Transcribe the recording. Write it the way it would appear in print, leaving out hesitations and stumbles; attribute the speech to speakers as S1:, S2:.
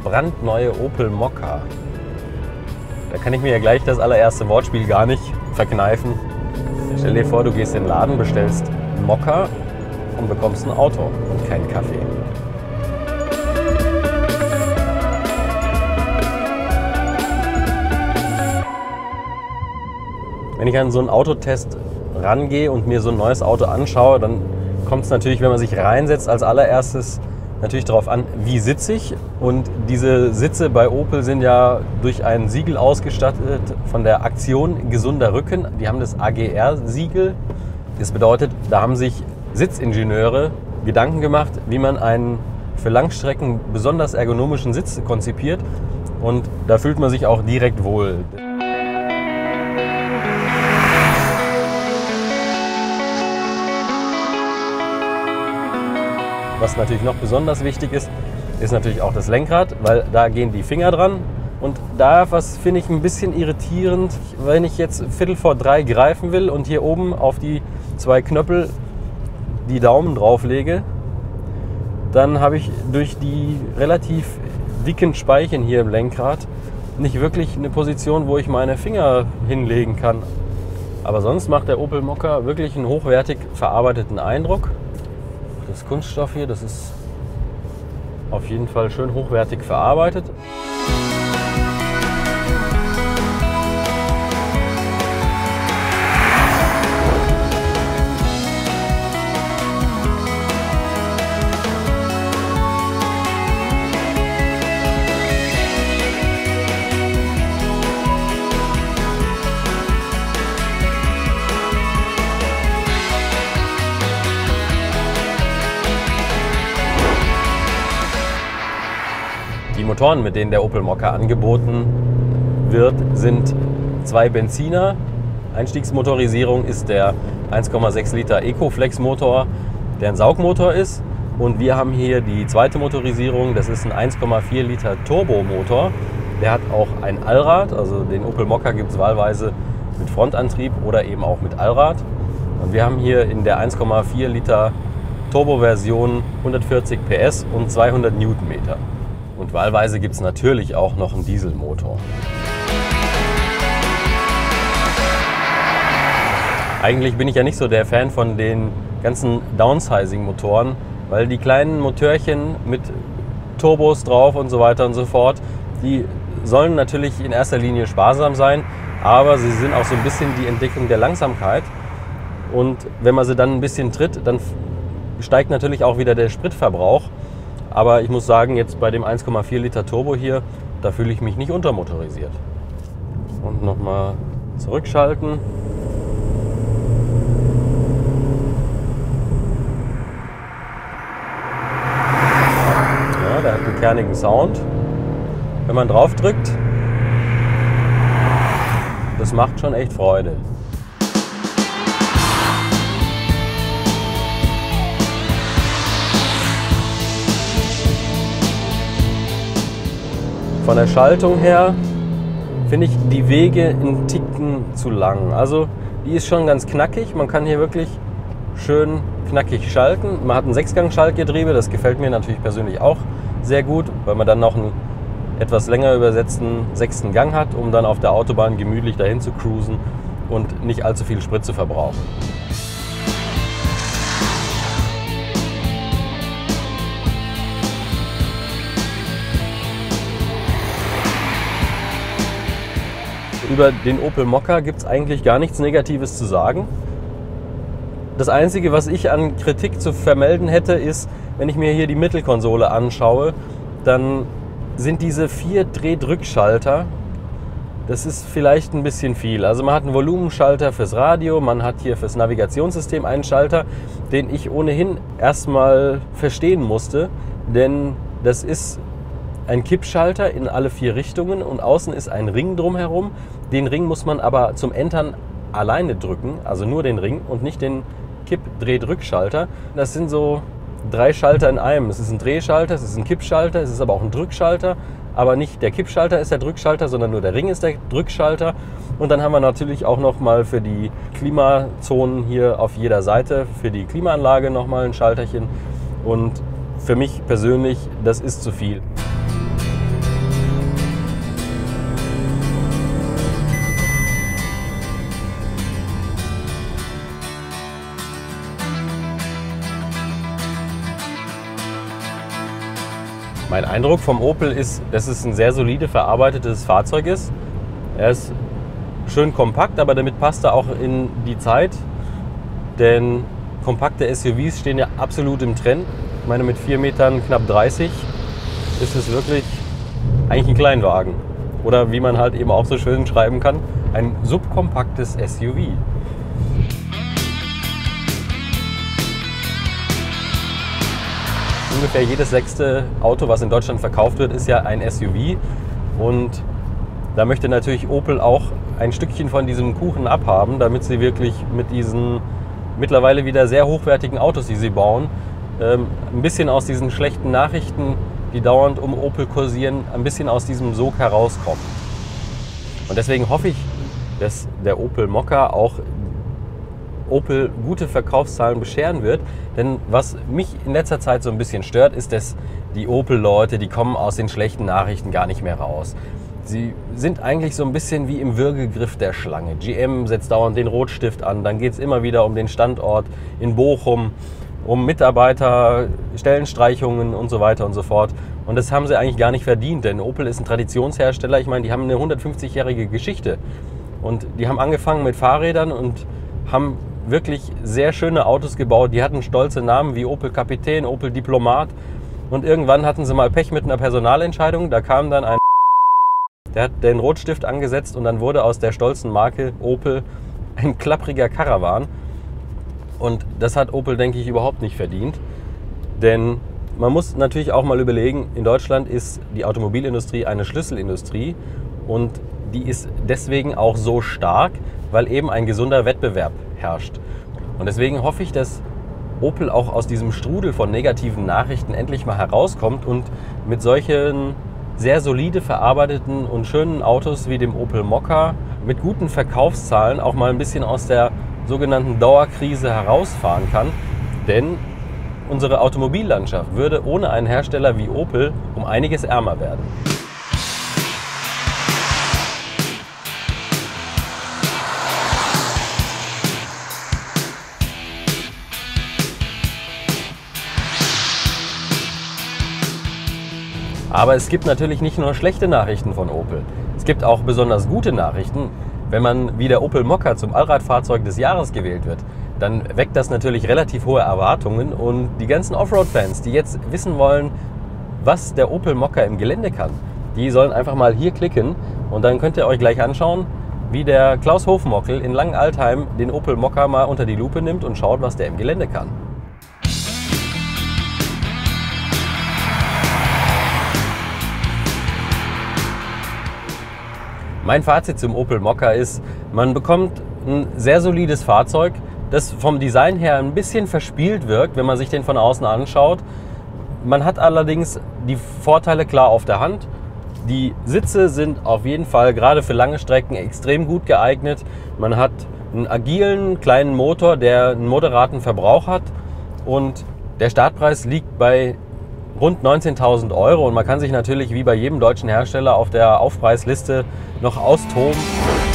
S1: brandneue Opel Mokka. Da kann ich mir ja gleich das allererste Wortspiel gar nicht verkneifen. Stell dir vor, du gehst in den Laden, bestellst einen Mokka und bekommst ein Auto und keinen Kaffee. Wenn ich an so einen Autotest rangehe und mir so ein neues Auto anschaue, dann kommt es natürlich, wenn man sich reinsetzt, als allererstes natürlich darauf an, wie sitze ich. Und diese Sitze bei Opel sind ja durch ein Siegel ausgestattet von der Aktion Gesunder Rücken. Die haben das AGR-Siegel. Das bedeutet, da haben sich Sitzingenieure Gedanken gemacht, wie man einen für Langstrecken besonders ergonomischen Sitz konzipiert. Und da fühlt man sich auch direkt wohl. Was natürlich noch besonders wichtig ist, ist natürlich auch das Lenkrad, weil da gehen die Finger dran. Und da, was finde ich ein bisschen irritierend, wenn ich jetzt 2:45 greifen will und hier oben auf die 2 Knöppel die Daumen drauf lege, dann habe ich durch die relativ dicken Speichen hier im Lenkrad nicht wirklich eine Position, wo ich meine Finger hinlegen kann. Aber sonst macht der Opel Mokka wirklich einen hochwertig verarbeiteten Eindruck. Das Kunststoff hier, das ist auf jeden Fall schön hochwertig verarbeitet. Die Motoren, mit denen der Opel Mokka angeboten wird, sind 2 Benziner. Einstiegsmotorisierung ist der 1,6 Liter Ecoflex Motor, der ein Saugmotor ist. Und wir haben hier die zweite Motorisierung, das ist ein 1,4 Liter Turbomotor. Der hat auch ein Allrad, also den Opel Mokka gibt es wahlweise mit Frontantrieb oder eben auch mit Allrad. Und wir haben hier in der 1,4 Liter Turbo-Version 140 PS und 200 Newtonmeter. Und wahlweise gibt es natürlich auch noch einen Dieselmotor. Eigentlich bin ich ja nicht so der Fan von den ganzen Downsizing-Motoren, weil die kleinen Motörchen mit Turbos drauf und so weiter und so fort, die sollen natürlich in erster Linie sparsam sein, aber sie sind auch so ein bisschen die Entdeckung der Langsamkeit. Und wenn man sie dann ein bisschen tritt, dann steigt natürlich auch wieder der Spritverbrauch. Aber ich muss sagen, jetzt bei dem 1,4 Liter Turbo hier, da fühle ich mich nicht untermotorisiert. Und nochmal zurückschalten. Ja, der hat einen kernigen Sound. Wenn man drauf drückt, das macht schon echt Freude. Von der Schaltung her finde ich die Wege einen Ticken zu lang. Also die ist schon ganz knackig. Man kann hier wirklich schön knackig schalten. Man hat ein 6-Gang-Schaltgetriebe. Das gefällt mir natürlich persönlich auch sehr gut, weil man dann noch einen etwas länger übersetzten 6. Gang hat, um dann auf der Autobahn gemütlich dahin zu cruisen und nicht allzu viel Sprit zu verbrauchen. Über den Opel Mokka gibt es eigentlich gar nichts Negatives zu sagen. Das Einzige, was ich an Kritik zu vermelden hätte, ist, wenn ich mir hier die Mittelkonsole anschaue, dann sind diese 4 Drehdrückschalter, das ist vielleicht ein bisschen viel. Also man hat einen Volumenschalter fürs Radio, man hat hier fürs Navigationssystem einen Schalter, den ich ohnehin erstmal verstehen musste, denn das ist ein Kippschalter in alle 4 Richtungen und außen ist ein Ring drumherum. Den Ring muss man aber zum Entern alleine drücken, also nur den Ring und nicht den Kipp-Dreh-Drückschalter. Das sind so 3 Schalter in einem. Es ist ein Drehschalter, es ist ein Kippschalter, es ist aber auch ein Drückschalter. Aber nicht der Kippschalter ist der Drückschalter, sondern nur der Ring ist der Drückschalter. Und dann haben wir natürlich auch nochmal für die Klimazonen hier auf jeder Seite, für die Klimaanlage nochmal ein Schalterchen. Und für mich persönlich, das ist zu viel. Mein Eindruck vom Opel ist, dass es ein sehr solide verarbeitetes Fahrzeug ist. Er ist schön kompakt, aber damit passt er auch in die Zeit, denn kompakte SUVs stehen ja absolut im Trend. Ich meine, mit 4 Metern knapp 30 ist es wirklich eigentlich ein Kleinwagen. Oder wie man halt eben auch so schön schreiben kann, ein subkompaktes SUV. Ungefähr jedes 6. Auto, was in Deutschland verkauft wird, ist ja ein SUV. Und da möchte natürlich Opel auch ein Stückchen von diesem Kuchen abhaben, damit sie wirklich mit diesen mittlerweile wieder sehr hochwertigen Autos, die sie bauen, ein bisschen aus diesen schlechten Nachrichten, die dauernd um Opel kursieren, ein bisschen aus diesem Sog herauskommen. Und deswegen hoffe ich, dass der Opel Mokka auch Opel gute Verkaufszahlen bescheren wird. Denn was mich in letzter Zeit so ein bisschen stört, ist, dass die Opel-Leute, die kommen aus den schlechten Nachrichten gar nicht mehr raus. Sie sind eigentlich so ein bisschen wie im Würgegriff der Schlange. GM setzt dauernd den Rotstift an, dann geht es immer wieder um den Standort in Bochum, um Mitarbeiter, Stellenstreichungen und so weiter und so fort. Und das haben sie eigentlich gar nicht verdient, denn Opel ist ein Traditionshersteller. Ich meine, die haben eine 150-jährige Geschichte. Und die haben angefangen mit Fahrrädern und haben wirklich sehr schöne Autos gebaut. Die hatten stolze Namen wie Opel Kapitän, Opel Diplomat. Und irgendwann hatten sie mal Pech mit einer Personalentscheidung. Da kam dann ein, der hat den Rotstift angesetzt und dann wurde aus der stolzen Marke Opel ein klappriger Caravan. Und das hat Opel, denke ich, überhaupt nicht verdient. Denn man muss natürlich auch mal überlegen, in Deutschland ist die Automobilindustrie eine Schlüsselindustrie und die ist deswegen auch so stark, weil eben ein gesunder Wettbewerb herrscht. Und deswegen hoffe ich, dass Opel auch aus diesem Strudel von negativen Nachrichten endlich mal herauskommt und mit solchen sehr solide verarbeiteten und schönen Autos wie dem Opel Mokka mit guten Verkaufszahlen auch mal ein bisschen aus der sogenannten Dauerkrise herausfahren kann. Denn unsere Automobillandschaft würde ohne einen Hersteller wie Opel um einiges ärmer werden. Aber es gibt natürlich nicht nur schlechte Nachrichten von Opel. Es gibt auch besonders gute Nachrichten. Wenn man wie der Opel Mokka zum Allradfahrzeug des Jahres gewählt wird, dann weckt das natürlich relativ hohe Erwartungen. Und die ganzen Offroad-Fans, die jetzt wissen wollen, was der Opel Mokka im Gelände kann, die sollen einfach mal hier klicken und dann könnt ihr euch gleich anschauen, wie der Klaus Hofmockel in Langenaltheim den Opel Mokka mal unter die Lupe nimmt und schaut, was der im Gelände kann. Mein Fazit zum Opel Mokka ist, man bekommt ein sehr solides Fahrzeug, das vom Design her ein bisschen verspielt wirkt, wenn man sich den von außen anschaut. Man hat allerdings die Vorteile klar auf der Hand. Die Sitze sind auf jeden Fall gerade für lange Strecken extrem gut geeignet. Man hat einen agilen kleinen Motor, der einen moderaten Verbrauch hat und der Startpreis liegt bei rund 19.000 € und man kann sich natürlich wie bei jedem deutschen Hersteller auf der Aufpreisliste noch austoben.